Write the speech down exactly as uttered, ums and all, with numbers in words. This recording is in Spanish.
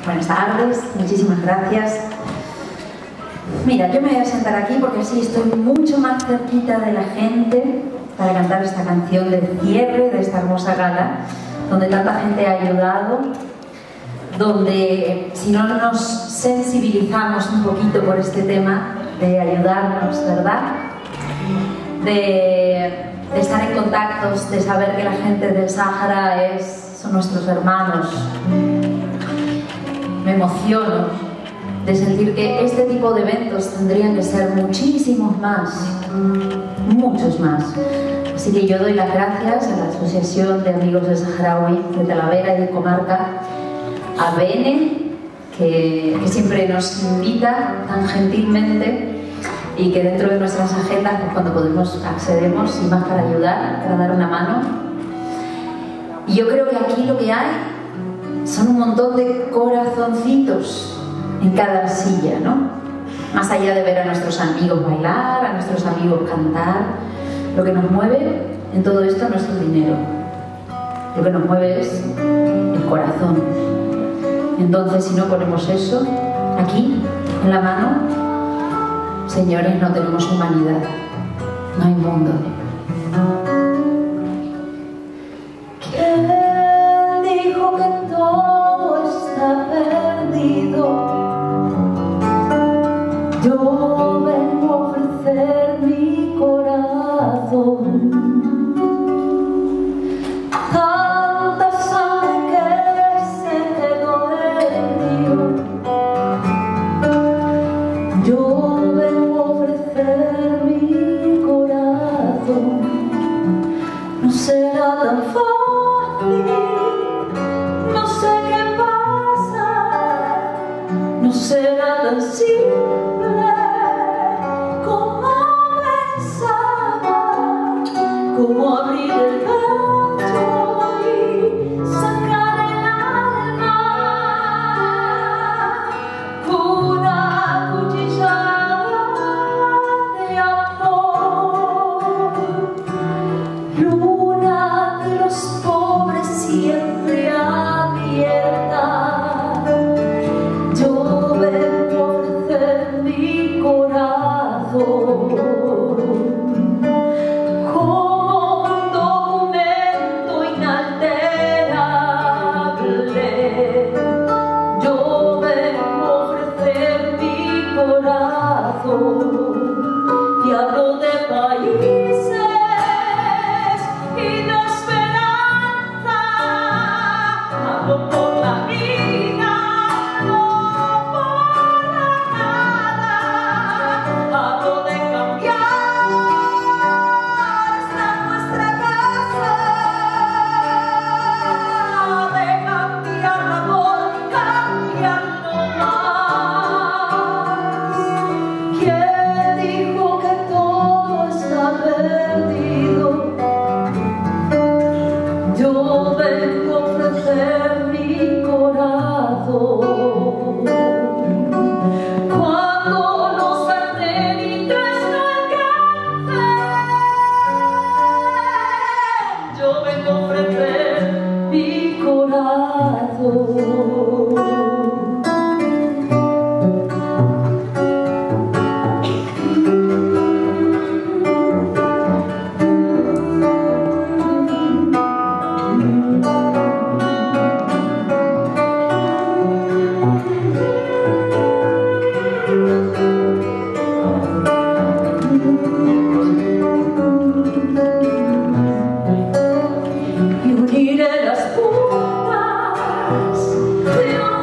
Buenas tardes, muchísimas gracias. Mira, yo me voy a sentar aquí porque así estoy mucho más cerquita de la gente para cantar esta canción de cierre de esta hermosa gala, donde tanta gente ha ayudado, donde si no nos sensibilizamos un poquito por este tema de ayudarnos, ¿verdad? De, de estar en contactos, de saber que la gente del Sáhara es, son nuestros hermanos. Me emociono de sentir que este tipo de eventos tendrían que ser muchísimos más, muchos más. Así que yo doy las gracias a la Asociación de Amigos del Saharaui de Talavera y de Comarca, a Bene, que, que siempre nos invita tan gentilmente y que dentro de nuestras agendas, pues cuando podemos accedemos y más para ayudar, para dar una mano. Y yo creo que aquí lo que hay son un montón de corazoncitos en cada silla, ¿no? Más allá de ver a nuestros amigos bailar, a nuestros amigos cantar, lo que nos mueve en todo esto no es el dinero, lo que nos mueve es el corazón. Entonces, si no ponemos eso aquí, en la mano, señores, no tenemos humanidad, no hay mundo. ¿Quién dijo que todo está perdido? Yo vengo a ofrecer mi corazón. Tanta sangre que se quedó en mí. Yo vengo a ofrecer mi corazón. No será tan fácil, no sé qué pasa, no será tan simple como pensaba, como abrir el pecho y sacar el alma, una cuchillada de amor, luna de los pobres siempre abierta. Yo vengo a ofrecer mi corazón como un documento inalterable. Yo vengo a ofrecer mi corazón y hablo de países y de esperanza. Hablo por la vida, no por la nada. Hablo de cambiar esta nuestra casa, de cambiarla por cambiarlo más. ¿Quién dijo que todo está perdido? Yo vengo a ofrecer mi corazón. Cuando los satélites no alcancen, yo vengo a ofrecer mi corazón. Y uniré las puntas de